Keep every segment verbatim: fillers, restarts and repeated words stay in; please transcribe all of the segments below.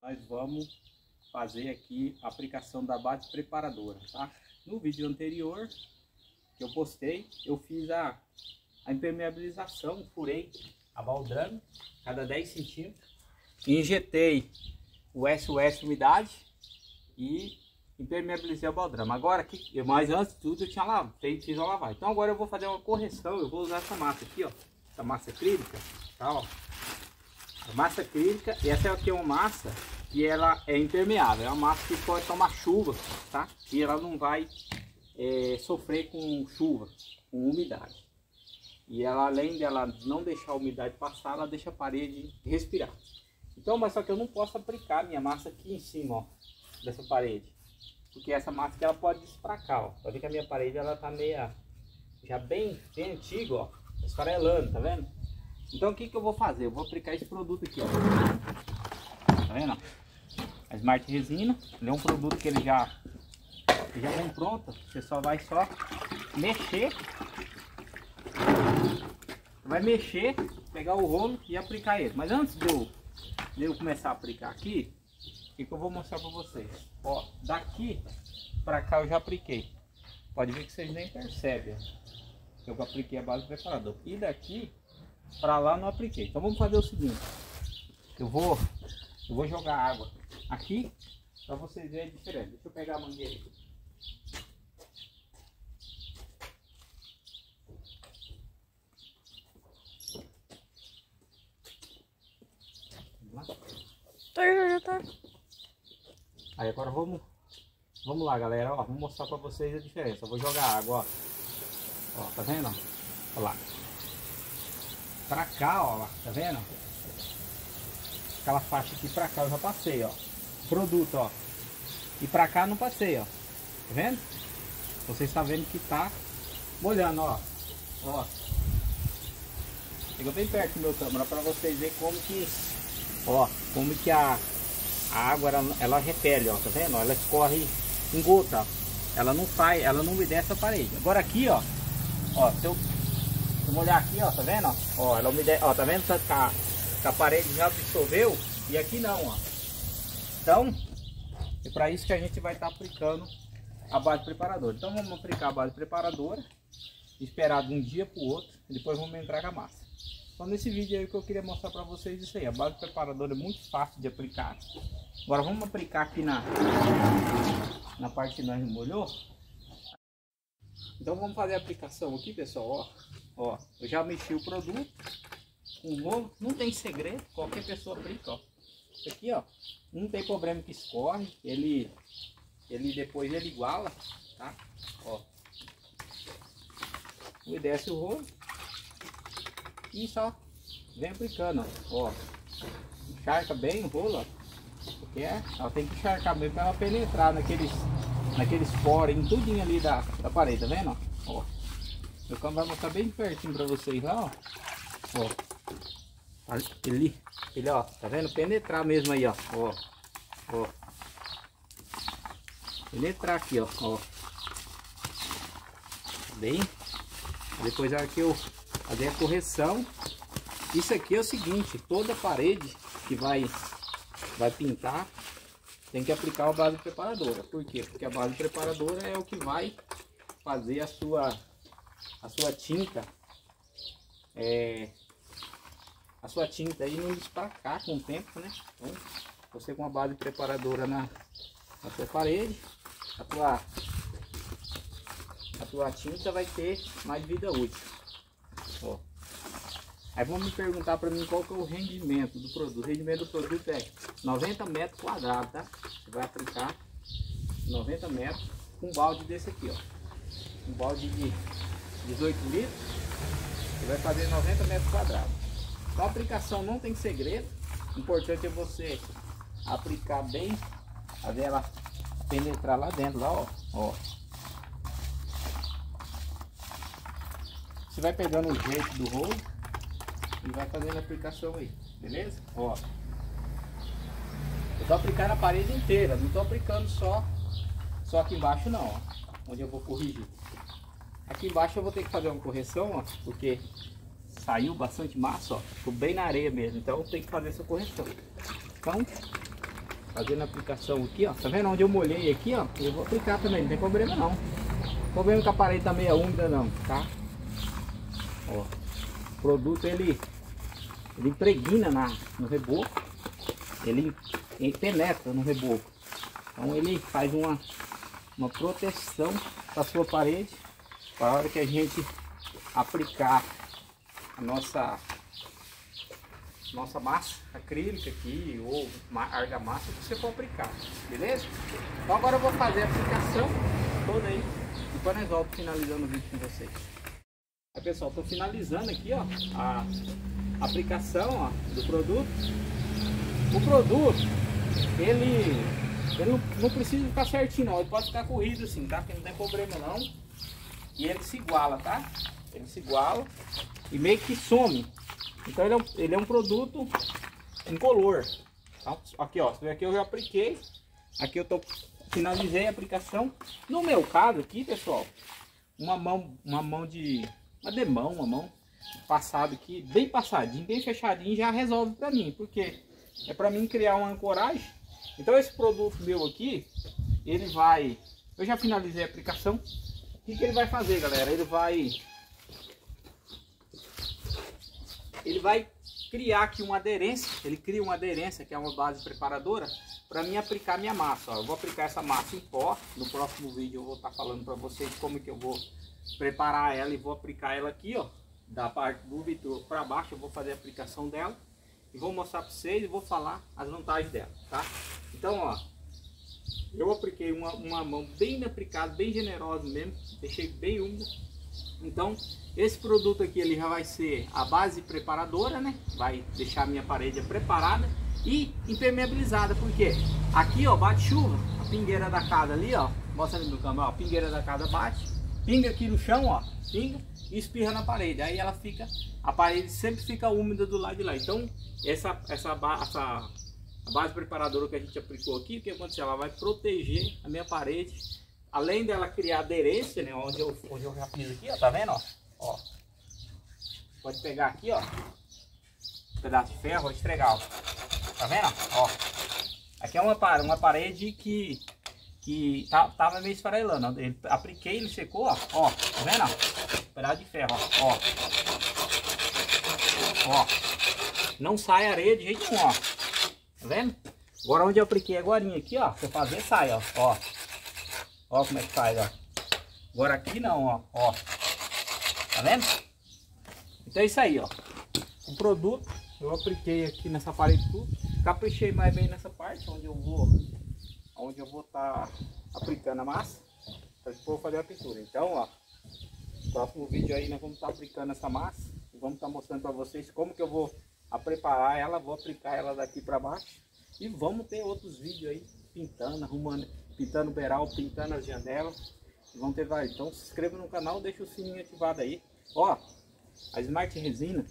nós vamos fazer aqui a aplicação da base preparadora, tá? No vídeo anterior que eu postei, eu fiz a, a impermeabilização, furei a baldrame cada dez centímetros, injetei o S O S umidade e impermeabilizei a baldrame. Agora aqui, mas antes de tudo eu tinha lavado, fiz a lavagem. Então agora eu vou fazer uma correção, eu vou usar essa massa aqui, ó, essa massa acrílica, tá, ó. A massa acrílica, e essa aqui é uma massa que ela é impermeável, é uma massa que pode tomar chuva, tá? E ela não vai é, sofrer com chuva, com umidade. E ela, além dela não deixar a umidade passar, ela deixa a parede respirar. Então, mas só que eu não posso aplicar minha massa aqui em cima, ó, dessa parede, porque essa massa aqui ela pode espracar, ó. Pode ver que a minha parede ela tá meia, já bem, bem antiga, ó, esfarelando, tá vendo? Então o que que eu vou fazer? Eu vou aplicar esse produto aqui, ó. Tá vendo? A Smart Resina, ele é um produto que ele já, ele já vem pronto. Você só vai só mexer, vai mexer, pegar o rolo e aplicar ele. Mas antes de eu, de eu começar a aplicar aqui, o que que eu vou mostrar para vocês? Ó, daqui para cá eu já apliquei. Pode ver que vocês nem percebem, ó, que eu apliquei a base preparador. E daqui para lá não apliquei. Então vamos fazer o seguinte, eu vou eu vou jogar água aqui para vocês verem a diferença. Deixa eu pegar a mangueira aqui. Vamos lá. Aí agora vamos vamos lá, galera, ó, vou mostrar para vocês a diferença. Eu vou jogar água, ó, ó, tá vendo? Olha lá. Pra cá, ó, tá vendo? Aquela faixa aqui pra cá eu já passei, ó. Produto, ó. E pra cá não passei, ó. Tá vendo? Vocês estão vendo que tá molhando, ó. Ó. Chega bem perto do meu câmera pra vocês verem como que, ó, como que a, a água ela, ela repele, ó. Tá vendo? Ela escorre em gota, ó. Ela não sai, ela não umedece a parede. Agora aqui, ó, ó, se eu Vamos olhar aqui, ó, tá vendo? Ó, ela umedece, ó, tá vendo que a, que a parede já absorveu e aqui não, ó. Então, é para isso que a gente vai estar tá aplicando a base preparadora. Então vamos aplicar a base preparadora, esperar de um dia para o outro, e depois vamos entrar com a massa. Então nesse vídeo aí que eu queria mostrar para vocês isso aí. A base preparadora é muito fácil de aplicar. Agora vamos aplicar aqui na, na parte que nós molhou. Então vamos fazer a aplicação aqui, pessoal, ó. Ó, eu já mexi o produto com o rolo, não tem segredo, qualquer pessoa aplica, ó. Isso aqui, ó, não tem problema que escorre, ele, ele depois ele iguala, tá? Ó, e desce o rolo e só vem aplicando, ó. Ó, encharca bem o rolo, ó, porque é, ela tem que encharcar mesmo para ela penetrar naqueles, naqueles poros, em tudinho ali da, da parede, tá vendo? Ó. Meu câmera vai mostrar bem pertinho pra vocês lá, ó. Ó. Ele, ele, ó, tá vendo? Penetrar mesmo aí, ó. Ó. Ó. Penetrar aqui, ó. Ó. Bem. Depois aqui eu fazer a correção. Isso aqui é o seguinte, toda parede que vai, vai pintar tem que aplicar a base preparadora. Por quê? Porque a base preparadora é o que vai fazer a sua... a sua tinta é, a sua tinta aí não espracar com o tempo, né? Então você com a base preparadora na, na sua parede, a tua a tua tinta vai ter mais vida útil, ó. Aí vão me perguntar para mim qual que é o rendimento do produto. O rendimento do produto é noventa metros quadrados, tá? Você vai aplicar noventa metros com um balde desse aqui, ó, um balde de dezoito litros, você vai fazer noventa metros quadrados. Então a aplicação não tem segredo, o importante é você aplicar bem, fazer ela penetrar lá dentro, lá, ó, ó. Você vai pegando o jeito do rolo e vai fazendo a aplicação aí, beleza? Ó, eu tô aplicando na parede inteira, não tô aplicando só, só aqui embaixo não, ó, onde eu vou corrigir. Aqui embaixo eu vou ter que fazer uma correção, ó, porque saiu bastante massa, ó, ficou bem na areia mesmo, então eu tenho que fazer essa correção. Então, fazendo a aplicação aqui, ó. Tá vendo onde eu molhei aqui, ó? Eu vou aplicar também, não tem problema não. Não problema que a parede tá meio úmida não, tá? Ó, o produto ele, ele impregna na, no reboco, ele, ele penetra no reboco. Então ele faz uma, uma proteção para sua parede, para a hora que a gente aplicar a nossa nossa massa acrílica aqui ou argamassa que você for aplicar, beleza? Então agora eu vou fazer a aplicação toda aí e depois nós voltamos finalizando o vídeo com vocês. Aí pessoal, estou finalizando aqui ó a aplicação ó, do produto. O produto ele, ele não, não precisa ficar certinho não, ele pode ficar corrido assim, tá? Que não tem problema não. E ele se iguala, tá? Ele se iguala e meio que some. Então ele é um, ele é um produto incolor. Então, aqui ó, aqui eu já apliquei. Aqui eu tô, finalizei a aplicação. No meu caso aqui, pessoal, uma mão, uma mão de, uma demão, uma mão passada aqui, bem passadinho, bem fechadinho, já resolve pra mim. Porque é pra mim criar uma ancoragem. Então esse produto meu aqui, ele vai, eu já finalizei a aplicação. O que, que ele vai fazer, galera? Ele vai Ele vai criar aqui uma aderência, ele cria uma aderência que é uma base preparadora para mim aplicar minha massa. Ó, eu vou aplicar essa massa em pó, no próximo vídeo eu vou estar falando para vocês como que eu vou preparar ela e vou aplicar ela aqui, ó, da parte do vidro para baixo, eu vou fazer a aplicação dela e vou mostrar para vocês e vou falar as vantagens dela, tá? Então, ó, eu apliquei uma, uma mão bem aplicada, bem generosa mesmo, deixei bem úmido. Então, esse produto aqui ele já vai ser a base preparadora, né? Vai deixar a minha parede preparada e impermeabilizada, porque aqui, ó, bate chuva, a pingueira da casa ali, ó, mostra ali no câmera, ó, a pingueira da casa bate, pinga aqui no chão, ó, pinga e espirra na parede. Aí ela fica, a parede sempre fica úmida do lado de lá. Então, essa essa, essa a base preparadora que a gente aplicou aqui, o que aconteceu? Ela vai proteger a minha parede. Além dela criar aderência, né? Onde eu, onde eu já fiz aqui, ó, tá vendo? Ó, ó. Pode pegar aqui, ó. Um pedaço de ferro, vou esfregar, ó. Tá vendo? Ó. Aqui é uma, uma parede que, que tá, tava meio esfarelando. Ó. Ele, apliquei, ele secou, ó. Ó, tá vendo? Um pedaço de ferro, ó. Ó. Ó. Não sai areia de jeito nenhum, ó. Tá vendo? Agora onde eu apliquei agora aqui, ó. Pra fazer, sai, ó. Ó. Ó como é que faz, ó. Agora aqui não, ó. Ó. Tá vendo? Então é isso aí, ó. O produto eu apliquei aqui nessa parede tudo. Caprichei mais bem nessa parte onde eu vou onde eu vou estar tá aplicando a massa para depois fazer a pintura. Então, ó, no próximo vídeo aí nós vamos estar tá aplicando essa massa e vamos estar tá mostrando para vocês como que eu vou a preparar ela, vou aplicar ela daqui para baixo e vamos ter outros vídeos aí pintando, arrumando, pintando o beiral, pintando as janelas. Vão ter vários. Então se inscreva no canal, deixa o sininho ativado aí. Ó, a Smart Resina,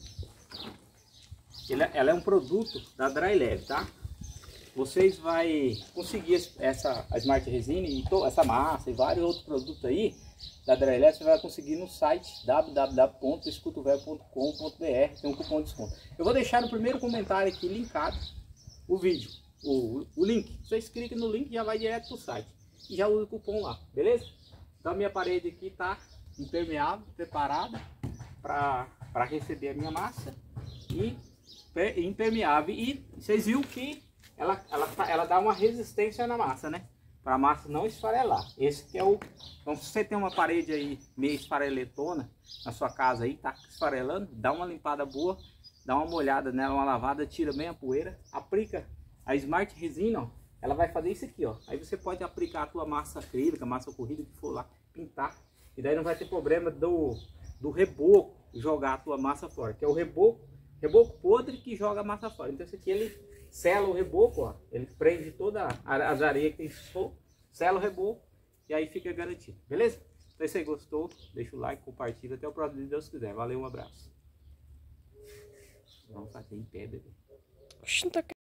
ela é um produto da Drylev, tá? Vocês vão conseguir essa a Smart Resina e essa massa e vários outros produtos aí da Drylev, você vai conseguir no site w w w ponto escutovelho ponto com ponto b r. Tem um cupom de desconto. Eu vou deixar no primeiro comentário aqui linkado o vídeo, o, o link. Vocês clicam no link e já vai direto pro site e já usa o cupom lá, beleza? Então a minha parede aqui tá impermeável, preparada para receber a minha massa e impermeável. E vocês viram que ela, ela, ela dá uma resistência na massa, né? Para a massa não esfarelar. Esse que é o... Então se você tem uma parede aí meio esfareletona na sua casa aí, tá esfarelando, dá uma limpada boa, dá uma molhada nela, uma lavada, tira bem a poeira, aplica a Smart Resina, ó. Ela vai fazer isso aqui, ó. Aí você pode aplicar a tua massa acrílica, massa corrida que for lá, pintar. E daí não vai ter problema do, do reboco jogar a tua massa fora. Que é o reboco, reboco podre que joga a massa fora. Então esse aqui ele sela o reboco, ó. Ele prende todas as areias que tem, sela o reboco e aí fica garantido. Beleza? Então se você gostou, deixa o like, compartilha. Até o próximo vídeo, se Deus quiser. Valeu, um abraço. Vamos fazer em pé, bebê.